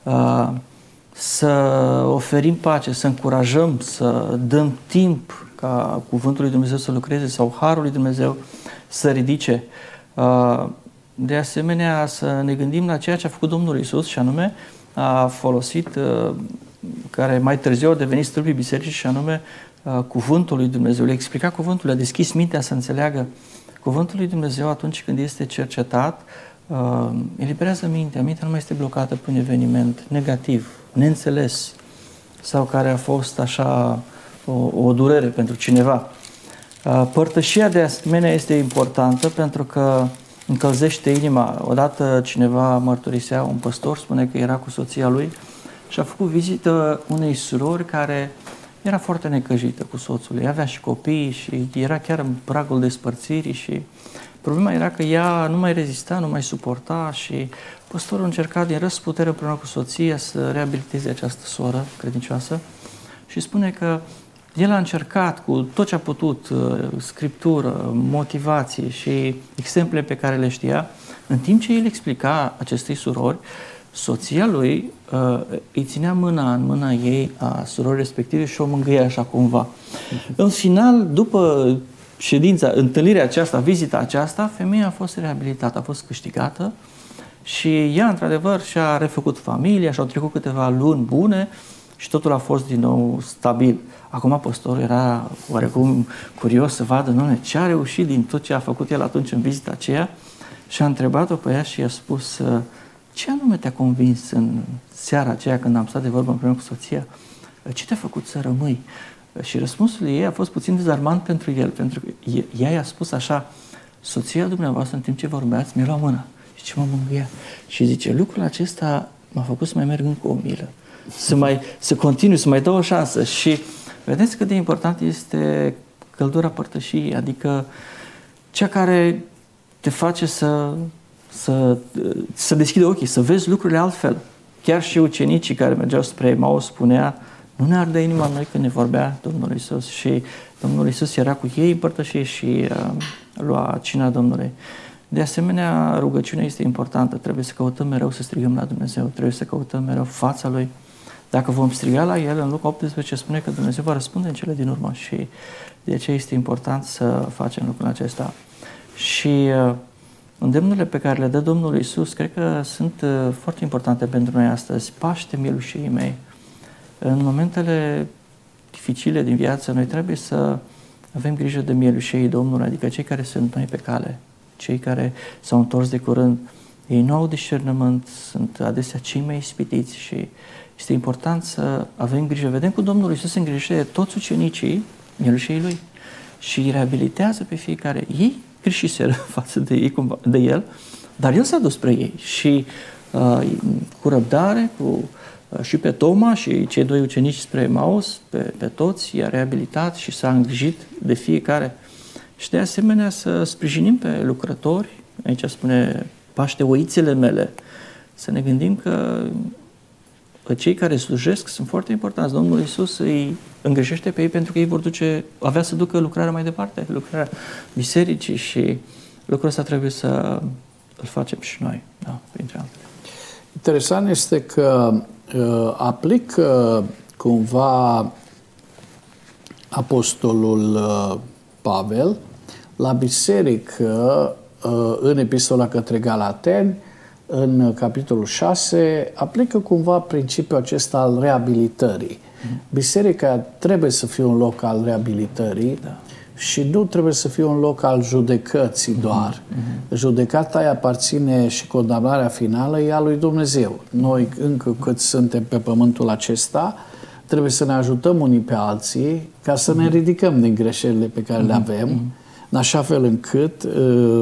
să oferim pace, să încurajăm, să dăm timp ca Cuvântul lui Dumnezeu să lucreze sau Harul lui Dumnezeu să ridice. De asemenea, să ne gândim la ceea ce a făcut Domnul Iisus și anume a folosit, care mai târziu a devenit stâlpul bisericii, și anume Cuvântul lui Dumnezeu. Le-a explicat Cuvântul, le-a deschis mintea să înțeleagă. Cuvântul lui Dumnezeu, atunci când este cercetat, eliberează mintea. Mintea nu mai este blocată pe un eveniment negativ, neînțeles sau care a fost așa o, o durere pentru cineva. Părtășia de asemenea este importantă pentru că încălzește inima. Odată cineva mărturisea, un păstor, spune că era cu soția lui și a făcut vizită unei surori care era foarte necăjită cu soțul ei, avea și copii și era chiar în pragul despărțirii și problema era că ea nu mai rezista, nu mai suporta și păstorul încerca din răsputere împreună cu soția să reabiliteze această soră credincioasă și spune că el a încercat cu tot ce a putut, scriptură, motivație și exemple pe care le știa, În timp ce el explica acestei surori, soția lui uh, îi ținea mâna în mâna ei a surorii respective și o mângâia așa cumva. Uh-huh. În final, după ședința, întâlnirea aceasta, vizita aceasta, femeia a fost reabilitată, a fost câștigată și ea, într-adevăr, și-a refăcut familia, și-au trecut câteva luni bune și totul a fost din nou stabil. Acum păstorul era oarecum curios să vadă, nu, ce a reușit din tot ce a făcut el atunci în vizita aceea și a întrebat-o pe ea și i-a spus: ce anume te-a convins în seara aceea când am stat de vorbă împreună cu soția? Ce te-a făcut să rămâi? Și răspunsul ei a fost puțin dezarmant pentru el, pentru că ea i-a spus așa: soția dumneavoastră, în timp ce vorbeați, mi-a luat mâna și ce mă mângâia. Și zice, lucrul acesta m-a făcut să mai merg încă o milă, să, mai, să continui, să mai dau o șansă. Și vedeți cât de important este căldura părtășiei, adică cea care te face să, să, să deschide ochii, să vezi lucrurile altfel. Chiar și ucenicii care mergeau spre Emaus spunea: nu ne arde inima în noi când ne vorbea Domnul Iisus. Și Domnul Iisus era cu ei în părtășie și uh, lua cina Domnului. De asemenea, rugăciunea este importantă. Trebuie să căutăm mereu să strigăm la Dumnezeu. Trebuie să căutăm mereu fața Lui. Dacă vom striga la El, în Luca optsprezece spune că Dumnezeu va răspunde în cele din urmă și de aceea este important să facem lucrul acesta. Și uh, îndemnurile pe care le dă Domnul Iisus cred că sunt uh, foarte importante pentru noi astăzi. Paște mielușii mei. În momentele dificile din viață, noi trebuie să avem grijă de mielușei Domnului, adică cei care sunt noi pe cale, cei care s-au întors de curând. Ei nu au discernământ, sunt adesea cei mai ispitiți și este important să avem grijă. Vedem cum Domnul Iisus se îngrijește de toți ucenicii mielușei Lui și îi reabilitează pe fiecare. Ei greșiseră față de, ei, de El, dar El s-a dus spre ei și uh, cu răbdare, cu și pe Toma și cei doi ucenici spre Emaus, pe, pe toți, i-a reabilitat și s-a îngrijit de fiecare. Și de asemenea să sprijinim pe lucrători, aici spune, paște oițele mele, să ne gândim că cei care slujesc sunt foarte importanți. Domnul Iisus îi îngrijește pe ei pentru că ei vor duce, avea să ducă lucrarea mai departe, lucrarea bisericii și lucrul ăsta trebuie să îl facem și noi, da, printre altele. Interesant este că uh, aplică cumva apostolul uh, Pavel la biserică uh, în epistola către Galateni, în capitolul șase, aplică cumva principiul acesta al reabilitării. Mm. Biserica trebuie să fie un loc al reabilitării, da, și nu trebuie să fie un loc al judecății doar. Mm-hmm. Judecata îi aparține și condamnarea finală e a lui Dumnezeu. Noi, încă cât suntem pe pământul acesta, trebuie să ne ajutăm unii pe alții ca să ne ridicăm din greșelile pe care mm-hmm. le avem, în așa fel încât uh,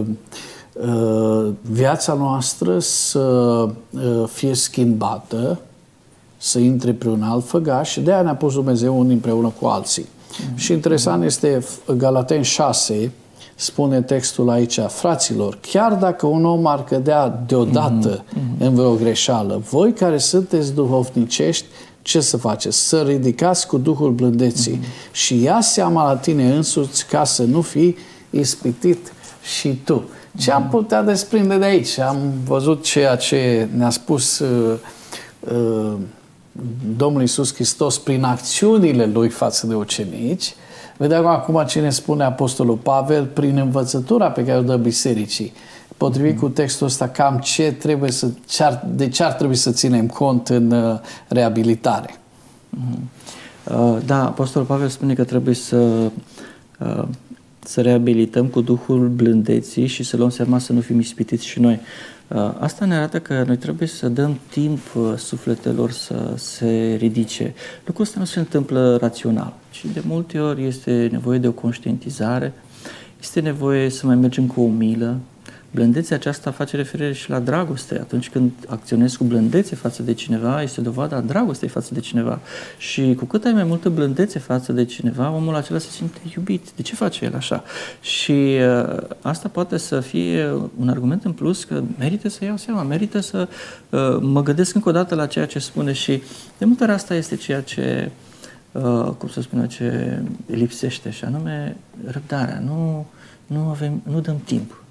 uh, viața noastră să uh, fie schimbată, să intre pe un alt făgaș și de-aia ne-a pus Dumnezeu unii împreună cu alții. Mm-hmm. Și interesant este Galateni șase, spune textul aici: fraților, chiar dacă un om ar cădea deodată mm-hmm. în vreo greșeală, voi care sunteți duhovnicești, ce să faceți? Să ridicați cu Duhul blândeții mm-hmm. și ia seama la tine însuți ca să nu fii ispitit și tu. Ce am putea desprinde de aici? Am văzut ceea ce ne-a spus uh, uh, Domnul Iisus Hristos prin acțiunile Lui față de ucenici. Vedem acum ce ne spune Apostolul Pavel prin învățătura pe care o dă bisericii. Potrivit mm. cu textul ăsta, cam ce trebuie să, ce ar, de ce ar trebui să ținem cont în uh, reabilitare. Mm. Uh, da, Apostolul Pavel spune că trebuie să, uh, să reabilităm cu Duhul blândeții și să luăm seama să nu fim ispitiți și noi. Asta ne arată că noi trebuie să dăm timp sufletelor să se ridice. Lucrul ăsta nu se întâmplă rațional, ci de multe ori este nevoie de o conștientizare, este nevoie să mai mergem cu o milă. Blândețea aceasta face referire și la dragoste. Atunci când acționezi cu blândețe față de cineva, este dovada a dragostei față de cineva. Și cu cât ai mai multă blândețe față de cineva, omul acela se simte iubit. De ce face el așa? Și uh, asta poate să fie un argument în plus că merită să iau seama, merită să uh, mă gândesc încă o dată la ceea ce spune. Și de multe ori asta este ceea ce, uh, cum să spun, ce lipsește, și anume răbdarea. Nu, nu, avem, nu dăm timp.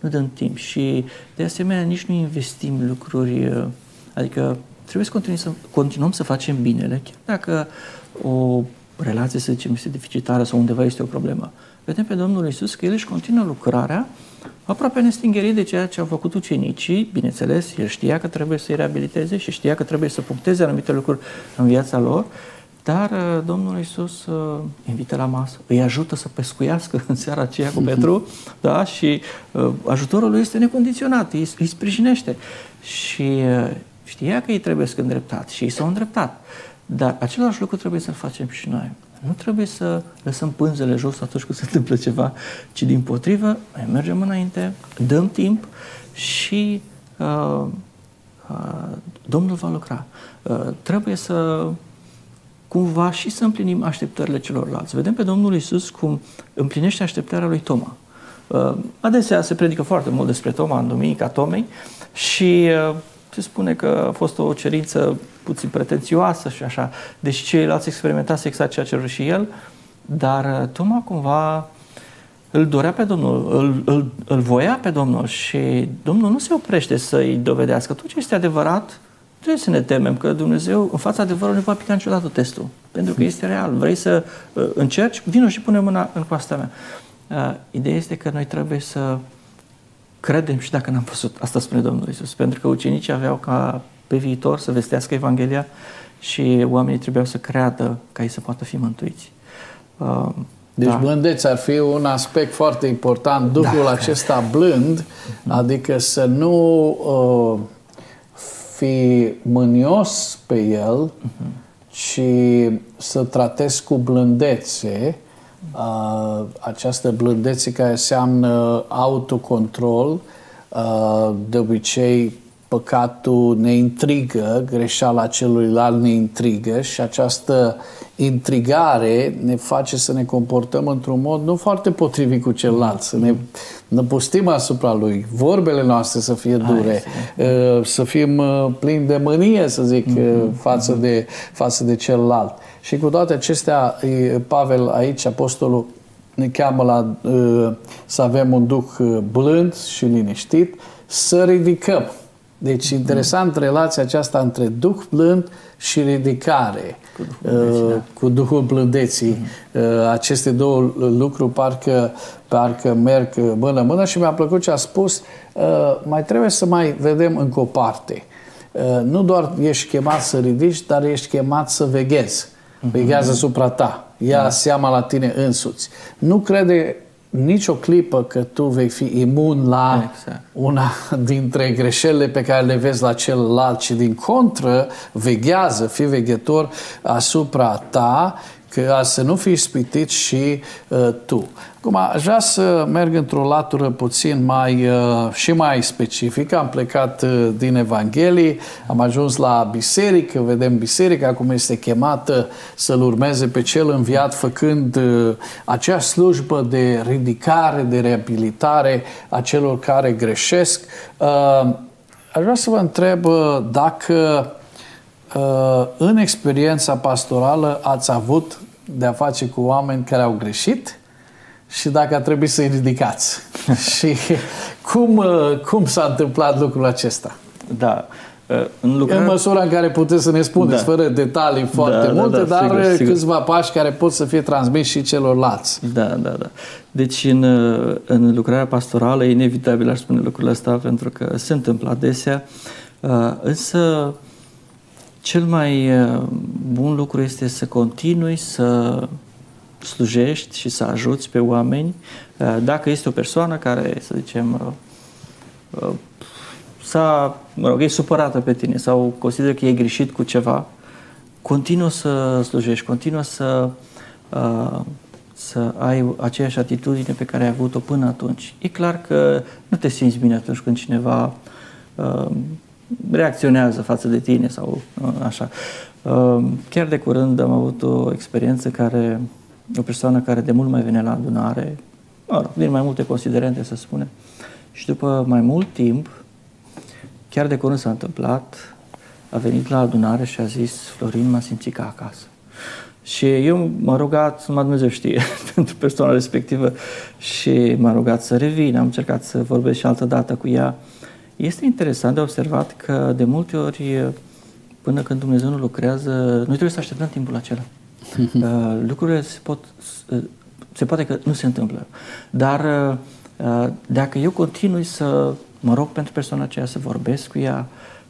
nu dăm timp și de asemenea nici nu investim lucruri, adică trebuie să continuăm să, continuăm să facem binele, chiar dacă o relație, să zicem, este deficitară sau undeva este o problemă. Vedem pe Domnul Iisus că El își continuă lucrarea aproape nestingerit de ceea ce au făcut ucenicii. Bineînțeles, El știa că trebuie să-i reabiliteze și știa că trebuie să puncteze anumite lucruri în viața lor, dar Domnul Iisus uh, invită la masă, îi ajută să pescuiască în seara aceea cu Petru, da? Și uh, ajutorul lui este necondiționat, îi, îi sprijinește. Și uh, știa că ei trebuie să îndreptați și ei s-au îndreptat. Dar același lucru trebuie să-l facem și noi. Nu trebuie să lăsăm pânzele jos atunci când se întâmplă ceva, ci dimpotrivă, noi mergem înainte, dăm timp și uh, uh, Domnul va lucra. Uh, trebuie să cumva și să împlinim așteptările celorlalți. Vedem pe Domnul Iisus cum împlinește așteptarea lui Toma. Uh, adesea se predică foarte mult despre Toma în Duminica Tomei și uh, se spune că a fost o cerință puțin pretențioasă și așa, deci ceilalți experimentați exact ceea ce a și el, dar Toma cumva îl dorea pe Domnul, îl, îl, îl voia pe Domnul și Domnul nu se oprește să-i dovedească. Tot ce este adevărat, trebuie să ne temem că Dumnezeu în fața adevărului nu va pica niciodată testul, pentru că este real. Vrei să uh, încerci? Vino și pune mâna în coasta mea. Uh, ideea este că noi trebuie să credem și dacă n-am văzut. Asta spune Domnul Iisus. Pentru că ucenicii aveau ca pe viitor să vestească Evanghelia și oamenii trebuiau să creadă ca ei să poată fi mântuiți. Uh, deci da. blândețea ar fi un aspect foarte important. Duhul da, acesta cred. blând, uh-huh. adică să nu uh, fi mânios pe el, uh-huh. ci să tratezi cu blândețe. Uh, această blândețe care înseamnă autocontrol, uh, de obicei păcatul ne intrigă, greșeala celuilalt ne intrigă și această intrigare ne face să ne comportăm într-un mod nu foarte potrivit cu celălalt, să ne năpustim asupra lui, vorbele noastre să fie dure, uh, să fim uh, plini de mânie, să zic, uh, față de, față de celălalt. Și cu toate acestea, Pavel aici, apostolul, ne cheamă la uh, să avem un duh blând și liniștit, să ridicăm. Deci, interesant, relația aceasta între duh blând și ridicare, cu Duhul, uh, da. cu Duhul blândeții. Uh, aceste două lucruri parcă, parcă merg mână-mână și mi-a plăcut ce a spus. Uh, mai trebuie să mai vedem încă o parte. Uh, nu doar ești chemat să ridici, dar ești chemat să veghezi. Veghează asupra ta. Ia da. seama la tine însuți. Nu crede nicio clipă că tu vei fi imun la exact. una dintre greșelile pe care le vezi la celălalt, ci din contră veghează, fii veghetor asupra ta, că să nu fii ispitit și uh, tu. Acum, aș vrea să merg într-o latură puțin mai uh, și mai specifică. Am plecat uh, din Evanghelii, am ajuns la biserică, vedem biserica cum este chemată să-L urmeze pe Cel înviat, făcând uh, acea slujbă de ridicare, de reabilitare a celor care greșesc. Uh, aș vrea să vă întreb uh, dacă uh, în experiența pastorală ați avut de a face cu oameni care au greșit și dacă a trebuit să-i ridicați. Și cum, cum s-a întâmplat lucrul acesta? Da. În, lucrare... în măsura în care puteți să ne spuneți, da. fără detalii foarte da, multe, da, da, dar sigur, sigur. câțiva pași care pot să fie transmiși și celorlalți. Da, da, da. Deci în, în lucrarea pastorală e inevitabil, aș spune lucrul ăsta, pentru că se întâmplă adesea, însă cel mai bun lucru este să continui să slujești și să ajuți pe oameni. Dacă este o persoană care, să zicem, s-a, mă rog, e supărată pe tine sau consideră că e greșit cu ceva, continuă să slujești, continuă să, să ai aceeași atitudine pe care ai avut-o până atunci. E clar că nu te simți bine atunci când cineva reacționează față de tine sau așa. Chiar de curând am avut o experiență care, o persoană care de mult mai venea la adunare, mă rog, din mai multe considerente, să spunem, și după mai mult timp, chiar de curând s-a întâmplat, a venit la adunare și a zis: Florin, m-a simțit ca acasă. Și eu m-am rugat, numai Dumnezeu știe, pentru persoana respectivă și m-am rugat să revin, am încercat să vorbesc și altă dată cu ea. Este interesant de observat că de multe ori, până când Dumnezeu nu lucrează, noi trebuie să așteptăm timpul acela. Lucrurile se pot, se poate că nu se întâmplă, dar dacă eu continui să mă rog pentru persoana aceea, să vorbesc cu ea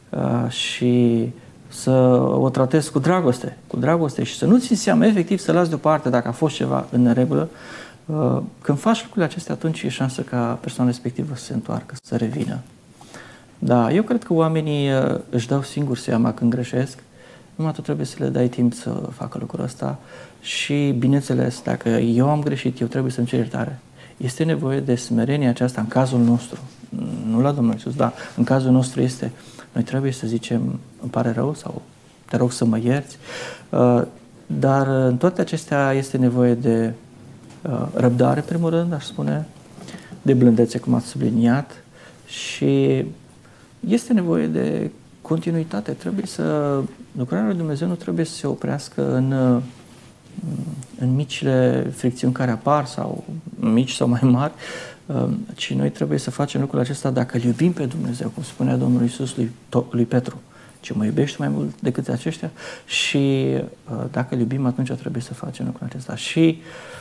și să o tratez cu dragoste, cu dragoste și să nu ți seama, efectiv, să las deoparte dacă a fost ceva în neregulă. Când faci lucrurile acestea, atunci e șansă ca persoana respectivă să se întoarcă, să revină. Da, eu cred că oamenii își dau singuri seama când greșesc, numai tu trebuie să le dai timp să facă lucrul ăsta și, bineînțeles, dacă eu am greșit, eu trebuie să-mi cer iertare. Este nevoie de smerenia aceasta în cazul nostru, nu la Domnul Iisus, dar în cazul nostru este, noi trebuie să zicem, îmi pare rău sau te rog să mă ierți, dar în toate acestea este nevoie de răbdare, în primul rând, aș spune, de blândețe, cum ați subliniat, și este nevoie de continuitate. Trebuie să, lucrarea lui Dumnezeu nu trebuie să se oprească în, în micile fricțiuni care apar, sau mici sau mai mari, ci noi trebuie să facem lucrul acesta dacă îl iubim pe Dumnezeu, cum spunea Domnul Iisus lui, lui Petru, ce mă iubești mai mult decât aceștia, și dacă îl iubim, atunci trebuie să facem lucrul acesta. Și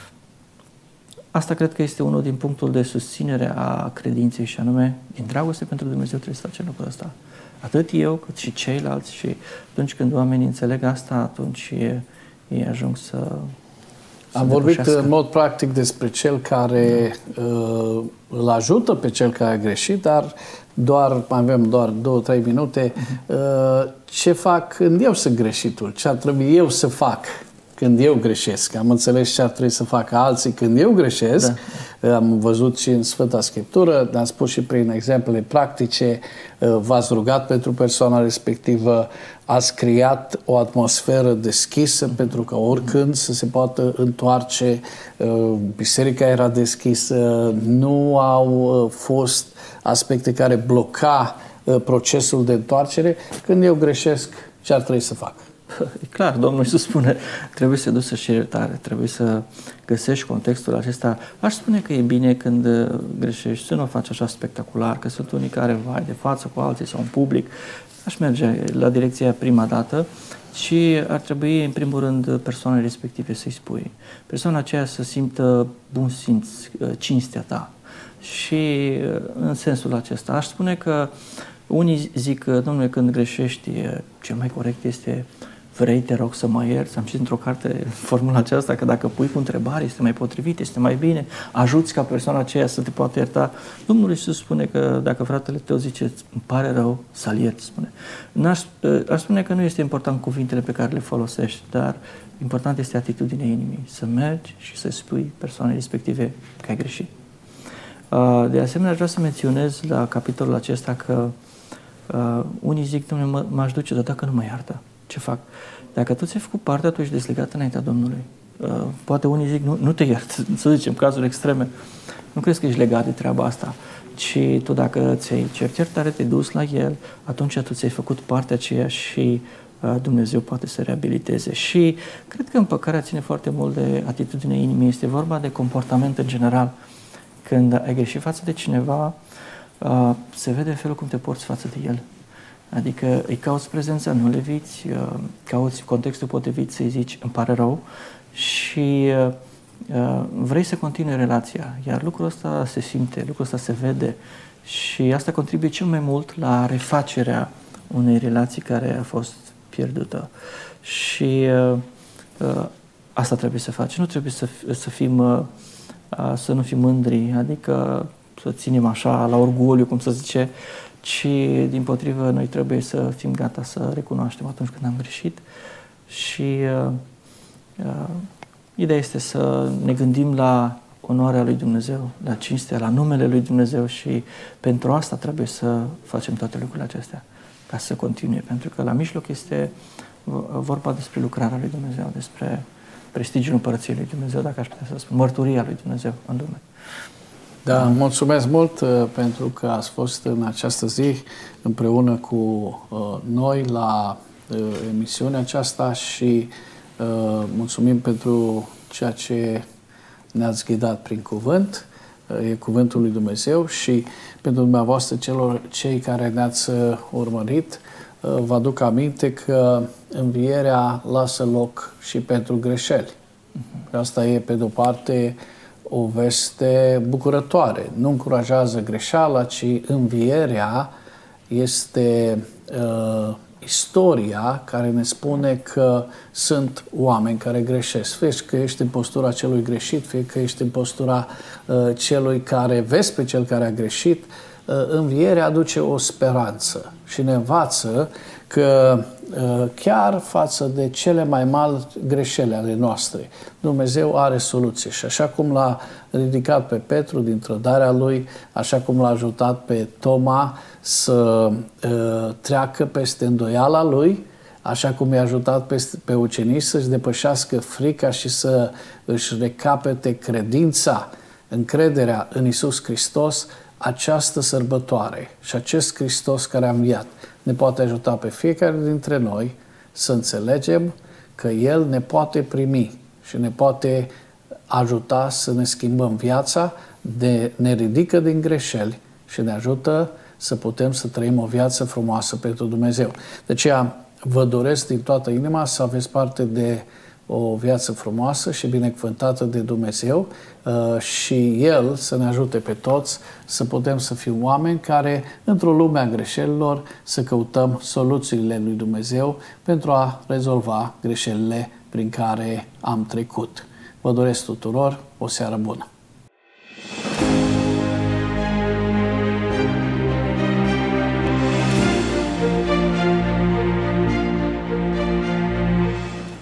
asta cred că este unul din punctul de susținere a credinței, și anume, din dragoste pentru Dumnezeu trebuie să facem lucrul ăsta. Atât eu, cât și ceilalți, și atunci când oamenii înțeleg asta, atunci ei, ei ajung să Am vorbit în mod practic despre cel care uh, îl ajută pe cel care a greșit, dar doar, avem doar două, trei minute. Uh, ce fac când eu sunt greșitul? Ce ar trebui eu să fac când eu greșesc? Am înțeles ce ar trebui să facă alții când eu greșesc. Da. Am văzut și în Sfânta Scriptură, am spus și prin exemplele practice, v-ați rugat pentru persoana respectivă, ați creat o atmosferă deschisă mm-hmm. pentru că oricând să se poată întoarce, biserica era deschisă, nu au fost aspecte care bloca procesul de întoarcere. Când eu greșesc, ce ar trebui să fac? E clar, Domnul Iisus spune, trebuie să duci să-și iertare, trebuie să găsești contextul acesta. Aș spune că e bine când greșești să nu o faci așa spectacular, că sunt unii care vai de față cu alții sau în public. Aș merge la direcția prima dată și ar trebui, în primul rând, persoanele respective să-i spui. Persoana aceea să simtă bun simț, cinstea ta. Și în sensul acesta aș spune că unii zic, domnule, când greșești, cel mai corect este: vrei, te rog să mă ierți. Am citit într-o carte formula aceasta, că dacă pui cu întrebare este mai potrivit, este mai bine, ajuți ca persoana aceea să te poată ierta. Domnul Iisus spune că dacă fratele tău zice, îmi pare rău, să-l ierți, spune. N-aș, aș spune că nu este important cuvintele pe care le folosești, dar important este atitudinea inimii, să mergi și să spui persoanei respective că ai greșit. De asemenea, vreau să menționez la capitolul acesta că uh, unii zic, Dom'le, m-aș duce, dar dacă nu mă iartă, ce fac? Dacă tu ți-ai făcut partea, tu ești deslegat înaintea Domnului. Uh, poate unii zic, nu, nu te iert, să zicem, cazuri extreme. Nu crezi că ești legat de treaba asta, ci tu dacă ți-ai cert iertare, te-ai dus la El, atunci tu ți-ai făcut partea aceea și uh, Dumnezeu poate să reabiliteze. Și cred că împăcarea ține foarte mult de atitudinea inimii. Este vorba de comportament în general. Când ai greșit față de cineva, uh, se vede felul cum te porți față de el. Adică îi cauți prezența, nu le viți, uh, cauți contextul potrivit să-i zici, îmi pare rău, și uh, vrei să continui relația. Iar lucrul ăsta se simte, lucrul ăsta se vede, și asta contribuie cel mai mult la refacerea unei relații care a fost pierdută. Și uh, uh, asta trebuie să faci. Nu trebuie să, să fim... Uh, să nu fim mândri, adică să ținem așa la orgoliu, cum se zice, ci dimpotrivă noi trebuie să fim gata să recunoaștem atunci când am greșit. Și uh, uh, ideea este să ne gândim la onoarea lui Dumnezeu, la cinstea, la numele lui Dumnezeu, și pentru asta trebuie să facem toate lucrurile acestea, ca să continue, pentru că la mijloc este vorba despre lucrarea lui Dumnezeu, despre prestigiul Împărăției lui Dumnezeu, dacă aș putea să spun, mărturia lui Dumnezeu în lume. Da, mulțumesc mult uh, pentru că ați fost în această zi împreună cu uh, noi la uh, emisiunea aceasta, și Mulțumim pentru ceea ce ne-ați ghidat prin cuvânt. E cuvântul lui Dumnezeu și pentru dumneavoastră celor cei care ne-ați urmărit, vă aduc aminte că învierea lasă loc și pentru greșeli. Asta e, pe de-o parte, o veste bucurătoare. Nu încurajează greșeala, ci învierea este uh, istoria care ne spune că sunt oameni care greșesc. Fie că ești în postura celui greșit, fie că ești în postura uh, celui care vezi pe cel care a greșit, uh, învierea aduce o speranță și ne învață că uh, chiar față de cele mai mari greșeli ale noastre, Dumnezeu are soluție. Și așa cum l-a ridicat pe Petru din trădarea lui, așa cum l-a ajutat pe Toma să uh, treacă peste îndoiala lui, așa cum i-a ajutat pe, pe ucenici să-și depășească frica și să își recapete credința, încrederea în Iisus Hristos, această sărbătoare și acest Hristos care a înviat ne poate ajuta pe fiecare dintre noi să înțelegem că El ne poate primi și ne poate ajuta să ne schimbăm viața, de, ne ridică din greșeli și ne ajută să putem să trăim o viață frumoasă pentru Dumnezeu. De aceea vă doresc din toată inima să aveți parte de o viață frumoasă și binecuvântată de Dumnezeu uh, și El să ne ajute pe toți să putem să fim oameni care, într-o lume a greșelilor, să căutăm soluțiile lui Dumnezeu pentru a rezolva greșelile prin care am trecut. Vă doresc tuturor o seară bună!